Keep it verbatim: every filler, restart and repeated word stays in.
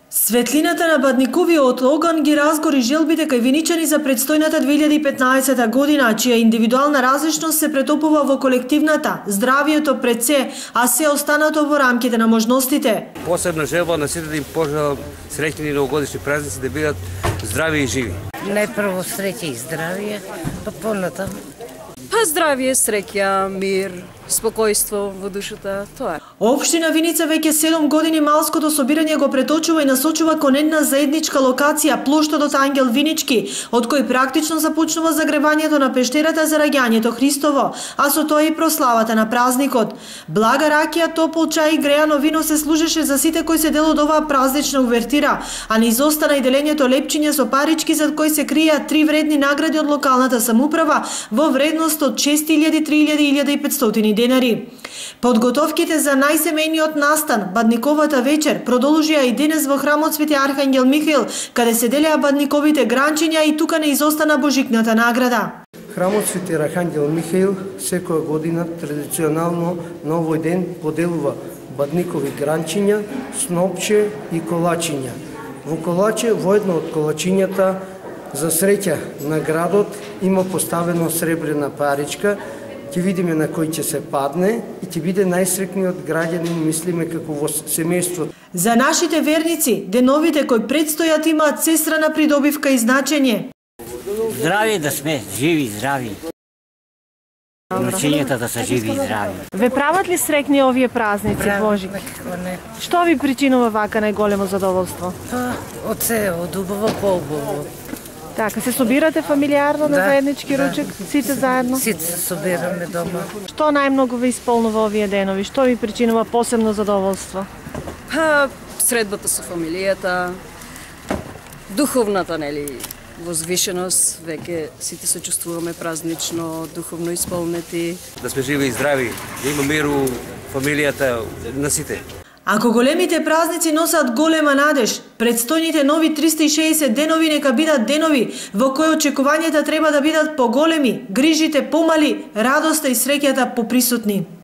Светлината на Бадниковиот оган ги разгори желбите кај виничани за предстојната две илјади и петнаесета година, чија индивидуална различност се претопува во колективната, здравието пред се, а се останато во рамките на можностите. Посебна желба на сите да им пожелам среќни новогодишни празници, да бидат здрави и живи. Најпрво среќа и здравие, па понатаму. Па здравие, среќа, мир, спокојство во душата, тоа е. Општина Виница веќе седум години малското собирање го преточува и насочува кон една заедничка локација, плоштадот Ангел Винички, од кој практично започнува загревањето на пештерата за раѓањето Христово, а со тоа и прославата на празникот. Блага ракија, топол чај и греано вино се служеше за сите кои се дел од оваа празнична увертира, а не изостана и делењето лепчиња со парички зад кои се кријаат три вредни награди од локалната самоуправа во вредност од шест илјади, три илјади и илјада и петстотини денари. Подготовките за најсемејниот настан, Бадниковата вечер, продолжија и денес во храмот Свети Архангел Михаил, каде се делеа бадниковите гранчиња и тука не изостана божикната награда. Храмот Свети Архангел Михаил секоја година традиционално на овој ден поделува бадникови гранчиња, снопче и колачиња. Во колаче, во едно од колачињата, за среќа на градот има поставено сребрена паричка. Ќе видиме на кој ќе се падне и ќе биде најсрекниот граѓанин, мислиме, како во семејството. За нашите верници, деновите кои предстојат имаат сестрана придобивка и значење. Здрави да сме, живи, здрави. Ночињата да се живи и здрави. Ве прават ли срекни овие празници, Божик? Што ви причинува вака најголемо задоволство? Па, од се, од убаво по убаво. Така, се собирате фамилиарно на заеднички ручек, сите заедно? Сите се собираме дома. Што најмногу ве исполнува овие денови? Што ви причинува посебно задоволство? Па, средбата со фамилијата, духовната, нели, возвишеност, веќе сите се чувствуваме празнично, духовно исполнети. Да сме живи и здрави, да има мир у фамилијата на сите. Ако големите празници носат голема надеж, предстојните нови триста и шеесет денови нека бидат денови во кои очекувањата треба да бидат поголеми, грижите помали, радоста и среќата поприсутни.